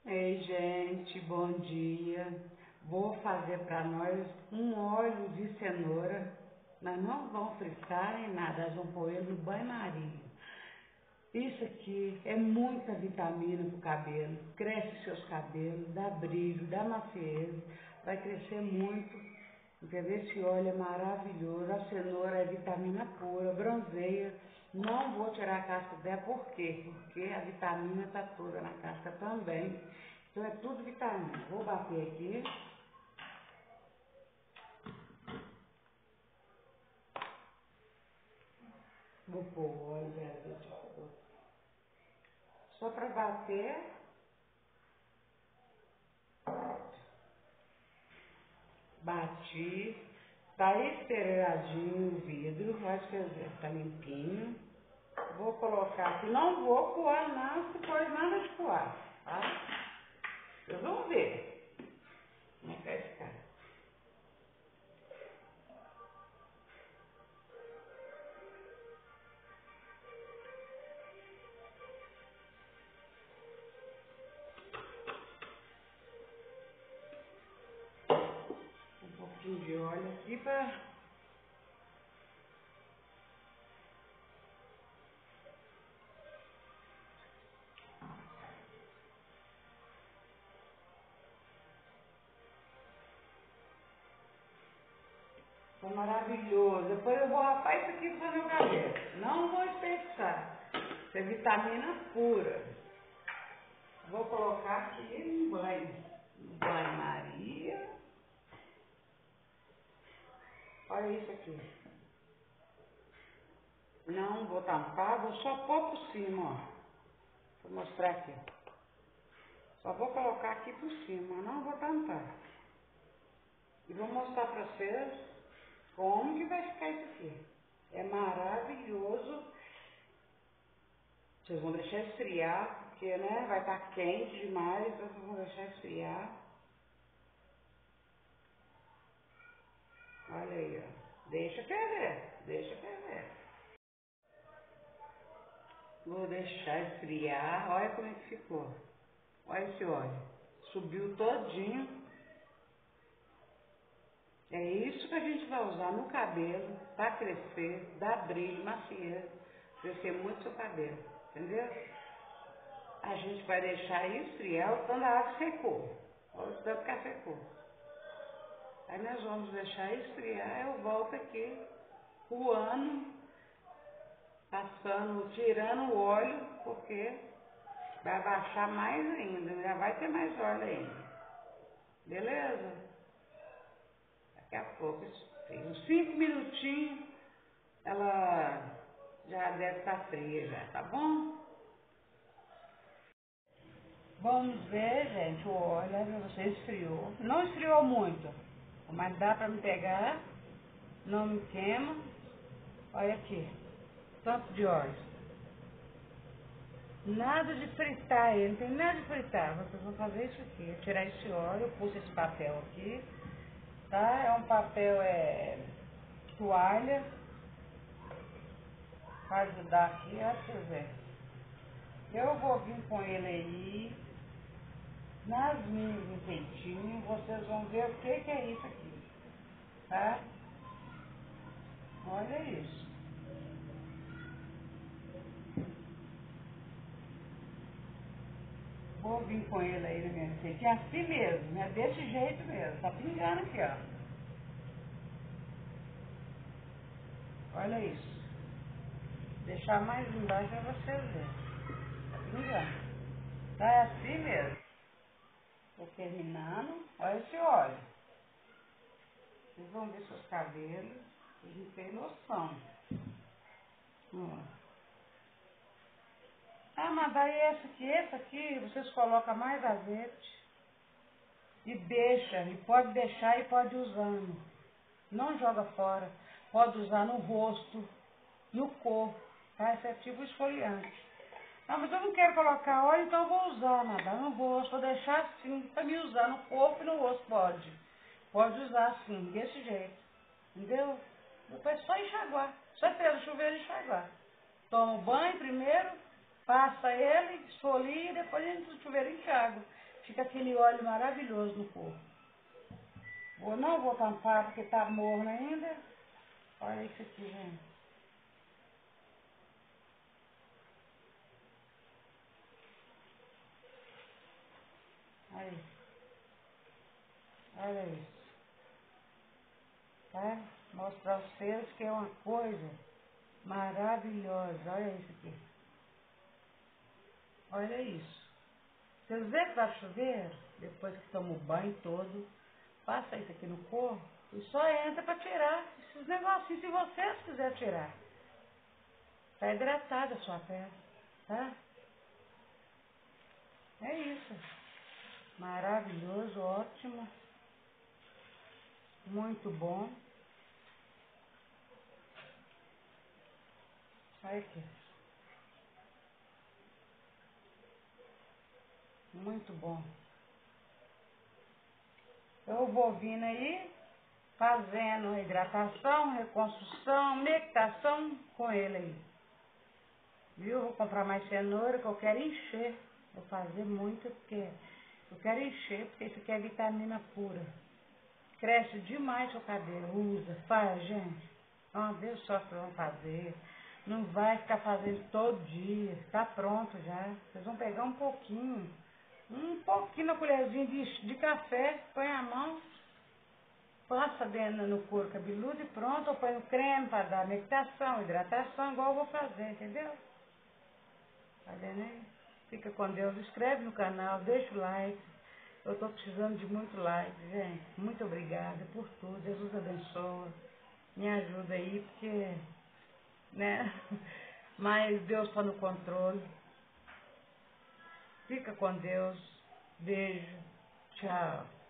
Ei, gente, bom dia. Vou fazer para nós um óleo de cenoura. Nós não vamos fritar nem nada, nós vamos pôr ele no banho-maria. Isso aqui é muita vitamina para o cabelo. Cresce seus cabelos, dá brilho, dá maciez. Vai crescer muito. Entendeu? Esse óleo é maravilhoso. A cenoura é vitamina pura, bronzeia. Não vou tirar a casca dela, por quê? Porque a vitamina está toda na casca também. Então é tudo vitamina. Vou bater aqui. Vou pôr o óleo verde. Só para bater. Bati. Tá esterilizadinho o vidro. Acho que está limpinho. Vou colocar aqui. Não vou coar nada, se pode nada de coar, tá? Vocês vão ver como é que vai ficar. Um pouquinho de óleo aqui para... Tá maravilhoso. Depois eu vou rapar isso aqui pro meu cabelo. Não vou desperdiçar. Isso é vitamina pura. Vou colocar aqui no banho. No banho-maria. Olha isso aqui. Não vou tampar, vou só pôr por cima, ó. Vou mostrar aqui. Só vou colocar aqui por cima, não vou tampar. E vou mostrar para vocês como que vai ficar isso aqui. É maravilhoso. Vocês vão deixar esfriar, porque né, vai estar quente demais, então vocês vão deixar esfriar. Olha aí, ó. Deixa ferver, deixa ferver. Vou deixar esfriar, olha como é que ficou. Olha esse óleo. Subiu todinho. É isso que a gente vai usar no cabelo para crescer, dar brilho, maciez, crescer muito seu cabelo, entendeu? A gente vai deixar esfriar quando a água secou. Olha o tanto que secou. Aí nós vamos deixar esfriar, eu volto aqui, coando, passando, tirando o óleo, porque vai baixar mais ainda, já vai ter mais óleo ainda. Beleza? Daqui a pouco, uns 5 minutinhos, ela já deve estar fria já, tá bom? Vamos ver, gente, o óleo, você esfriou. Não esfriou muito, mas dá pra me pegar, não me queima. Olha aqui, tanto de óleo. Nada de fritar ele, não tem nada de fritar. Vocês vão fazer isso aqui, eu tirar esse óleo, eu pus esse papel aqui, tá? É um papel, toalha, para ajudar aqui, ó, pra vocês verem. Eu vou vir com ele aí, nas minhas enfeitinhos, vocês vão ver o que é isso aqui, tá? Olha isso. Vou vir com ele aí na minha enfeitinha, assim mesmo, né? Desse jeito mesmo, tá pingando aqui, ó. Olha isso. Deixar mais embaixo para vocês verem. Tá pingando. Tá é assim mesmo. Tô terminando. Olha esse óleo. Vocês vão ver seus cabelos. Vocês não têm noção. Ó. Ah, mas daí esse aqui, vocês colocam mais azeite e deixa, e pode deixar e pode ir usando. Não joga fora. Pode usar no rosto, no corpo, tá? Esse é tipo esfoliante. Ah, mas eu não quero colocar óleo, então eu vou usar nada no rosto, vou deixar assim, para me usar no corpo e no rosto pode. Pode usar assim, desse jeito, entendeu? Depois é só enxaguar, só ter o chuveiro e enxaguar. Toma o banho primeiro, passa ele, esfolia e depois a gente no chuveiro enxágua. Fica aquele óleo maravilhoso no corpo. Não vou tampar porque tá morno ainda. Olha isso aqui, gente. Aí. Olha isso. Tá? Mostrar pra vocês que é uma coisa maravilhosa. Olha isso aqui. Olha isso. Vocês veem que vai chover? Depois que toma o banho todo, passa isso aqui no corpo e só entra para tirar esses negocinhos, se vocês quiserem tirar. Tá hidratada a sua pele, tá? É isso. Maravilhoso, ótimo, muito bom. Olha aqui. Muito bom. Eu vou vindo aí, fazendo hidratação, reconstrução, meditação com ele aí. Viu? Vou comprar mais cenoura que eu quero encher. Vou fazer muito porque eu quero encher, porque isso aqui é vitamina pura. Cresce demais o cabelo. Usa, faz, gente. Uma vez só que vão fazer. Não vai ficar fazendo todo dia. Está pronto já. Vocês vão pegar um pouquinho na colherzinha de café, põe a mão, passa dentro no couro cabeludo e pronto, ou põe no creme para dar meditação, hidratação, igual eu vou fazer, entendeu? Tá vendo aí? Fica com Deus, inscreve no canal, deixa o like. Eu estou precisando de muito like, gente. Muito obrigada por tudo. Jesus abençoa. Me ajuda aí, porque, né? Mas Deus está no controle. Fica com Deus. Beijo. Tchau.